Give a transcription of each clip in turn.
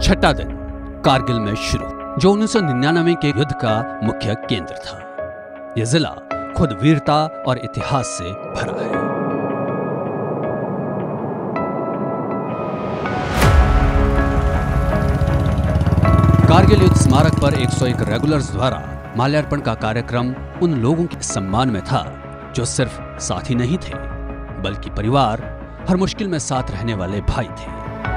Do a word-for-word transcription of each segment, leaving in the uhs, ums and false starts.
छठा दिन कारगिल में शुरू, जो उन्नीस सौ निन्यानवे के युद्ध का मुख्य केंद्र था। यह जिला खुद वीरता और इतिहास से भरा है। कारगिल युद्ध स्मारक पर एक सौ एक रेगुलर्स द्वारा माल्यार्पण का कार्यक्रम उन लोगों के सम्मान में था जो सिर्फ साथी नहीं थे, बल्कि परिवार, हर मुश्किल में साथ रहने वाले भाई थे।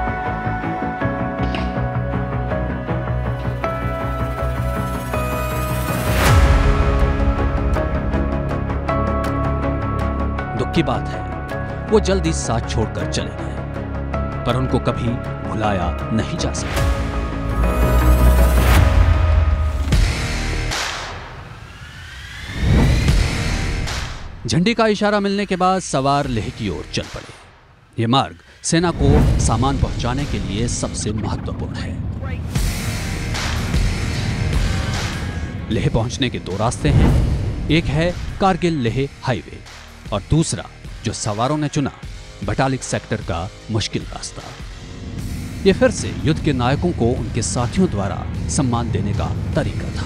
दुख की बात है, वो जल्दी साथ छोड़कर चले गए, पर उनको कभी भुलाया नहीं जा सका। झंडी का इशारा मिलने के बाद सवार लेह की ओर चल पड़े। यह मार्ग सेना को सामान पहुंचाने के लिए सबसे महत्वपूर्ण है। लेह पहुंचने के दो रास्ते हैं, एक है कारगिल लेह हाईवे और दूसरा, जो सवारों ने चुना, बटालिक सेक्टर का मुश्किल रास्ता। यह फिर से युद्ध के नायकों को उनके साथियों द्वारा सम्मान देने का तरीका था।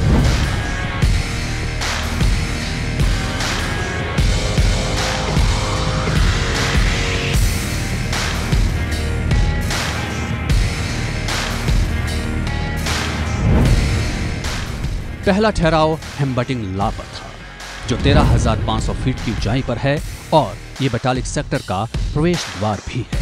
पहला ठहराव हेम्बटिंग ला पर था, जो तेरह हजार पांच सौ फीट की ऊंचाई पर है और यह बटालिक सेक्टर का प्रवेश द्वार भी है।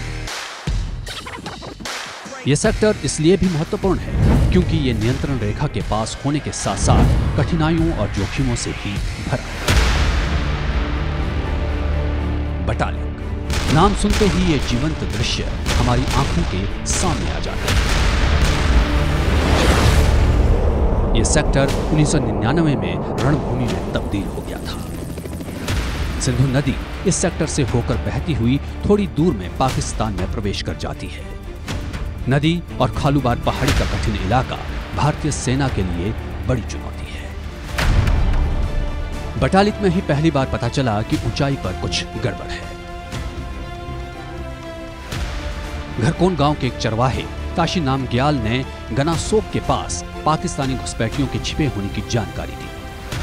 यह सेक्टर इसलिए भी महत्वपूर्ण है क्योंकि यह नियंत्रण रेखा के पास होने के साथ साथ कठिनाइयों और जोखिमों से भी भरा है। बटालिक नाम सुनते ही यह जीवंत दृश्य हमारी आंखों के सामने आ जाता है। यह सेक्टर उन्नीस सौ निन्यानवे में रणभूमि में तब्दील हो गया था। सिंधु नदी इस सेक्टर से होकर बहती हुई थोड़ी दूर में पाकिस्तान में प्रवेश कर जाती है। नदी और खालूबार पहाड़ी का कठिन इलाका भारतीय सेना के लिए बड़ी चुनौती है। बटालिक में ही पहली बार पता चला कि ऊंचाई पर कुछ गड़बड़ है। घरकोन गांव के एक चरवाहे ताशी नामग्याल ने गनासोक के पास पाकिस्तानी घुसपैठियों के छिपे होने की जानकारी दी।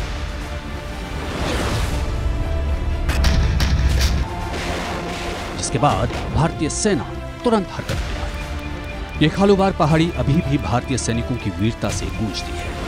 जिसके बाद भारतीय सेना तुरंत हरकत में आई। यह खालूबार पहाड़ी अभी भी भारतीय सैनिकों की वीरता से गूंजती है।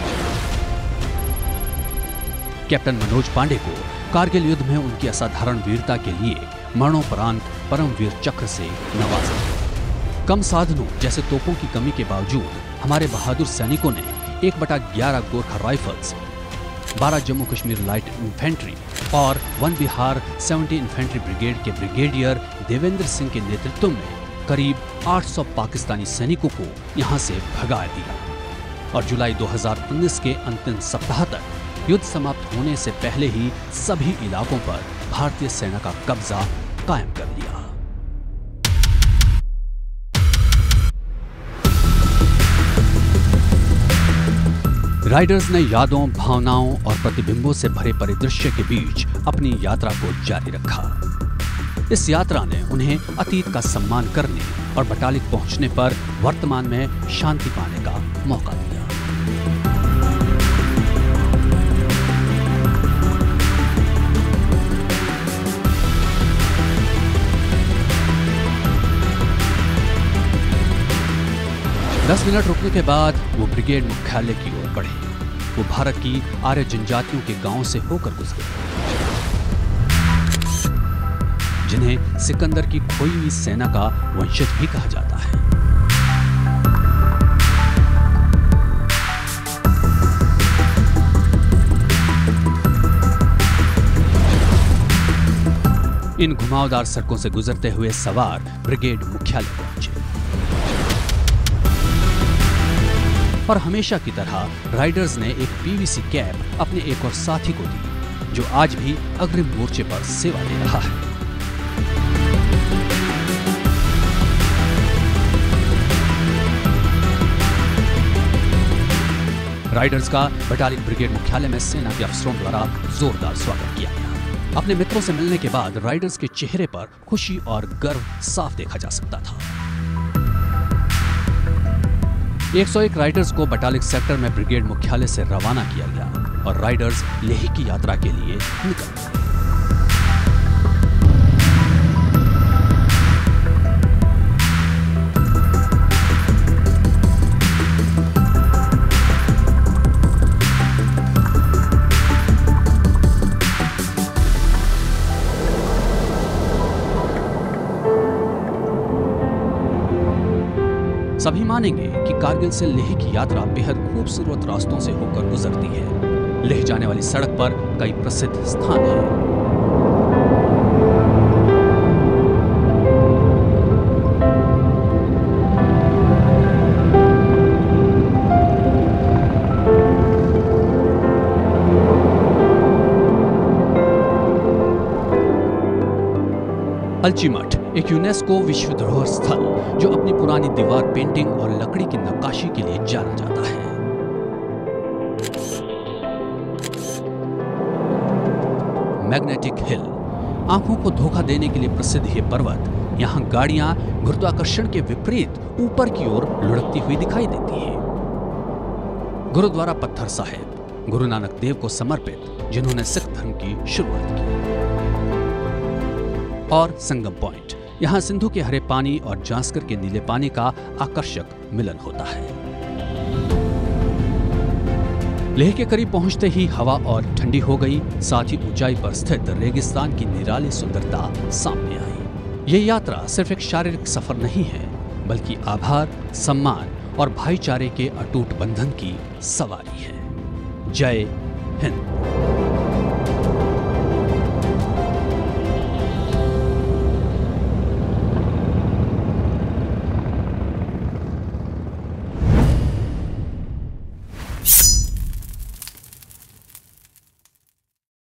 कैप्टन मनोज पांडे को कारगिल युद्ध में उनकी असाधारण वीरता के लिए मरणोपरांत परमवीर चक्र से नवाजा गया। कम साधनों जैसे तोपों की कमी के बावजूद हमारे बहादुर सैनिकों ने एक बटा ग्यारह गोरखा राइफल्स, बारह जम्मू कश्मीर लाइट इन्फेंट्री और वन बिहार सत्तर इन्फेंट्री ब्रिगेड के ब्रिगेडियर देवेंद्र सिंह के नेतृत्व में करीब आठ सौ पाकिस्तानी सैनिकों को यहां से भगा दिया और जुलाई दो हज़ार उन्नीस के अंतिम सप्ताह तक युद्ध समाप्त होने से पहले ही सभी इलाकों पर भारतीय सेना का कब्जा कायम कर लिया। राइडर्स ने यादों, भावनाओं और प्रतिबिंबों से भरे परिदृश्य के बीच अपनी यात्रा को जारी रखा। इस यात्रा ने उन्हें अतीत का सम्मान करने और बटालिक पहुंचने पर वर्तमान में शांति पाने का मौका दिया। दस मिनट रुकने के बाद वो ब्रिगेड मुख्यालय की ओर बढ़े। वो भारत की आर्य जनजातियों के गांवों से होकर गुजरे, जिन्हें सिकंदर की खोई हुई सेना का वंशज भी कहा जाता है। इन घुमावदार सड़कों से गुजरते हुए सवार ब्रिगेड मुख्यालय पहुंचे और हमेशा की तरह राइडर्स ने एक पीवीसी कैप अपने एक और साथी को दी, जो आज भी अग्रिम मोर्चे पर सेवा दे रहा है। राइडर्स का बटालिक ब्रिगेड मुख्यालय में सेना के अफसरों द्वारा जोरदार स्वागत किया गया। अपने मित्रों से मिलने के बाद राइडर्स के चेहरे पर खुशी और गर्व साफ देखा जा सकता था। एक सौ एक राइडर्स को बटालिक सेक्टर में ब्रिगेड मुख्यालय से रवाना किया गया और राइडर्स लेह की यात्रा के लिए निकल गए। सभी मानेंगे कि कारगिल से लेह की यात्रा बेहद खूबसूरत रास्तों से होकर गुजरती है। लेह जाने वाली सड़क पर कई प्रसिद्ध स्थान हैं। अल्चीमठ एक यूनेस्को विश्व धरोहर स्थल जो अपनी पुरानी दीवार पेंटिंग और लकड़ी की नक्काशी के लिए जाना जाता है। मैग्नेटिक हिल आंखों को धोखा देने के लिए प्रसिद्ध ये पर्वत, यहाँ गाड़ियां गुरुत्वाकर्षण के विपरीत ऊपर की ओर लुढ़कती हुई दिखाई देती है। गुरुद्वारा पत्थर साहिब गुरु नानक देव को समर्पित, जिन्होंने सिख धर्म की शुरुआत की। और संगम पॉइंट, यहाँ सिंधु के हरे पानी और जास्कर के नीले पानी का आकर्षक मिलन होता है। लेह के करीब पहुंचते ही हवा और ठंडी हो गई, साथ ही ऊंचाई पर स्थित रेगिस्तान की निराली सुंदरता सामने आई। ये यात्रा सिर्फ एक शारीरिक सफर नहीं है, बल्कि आभार, सम्मान और भाईचारे के अटूट बंधन की सवारी है। जय हिंद।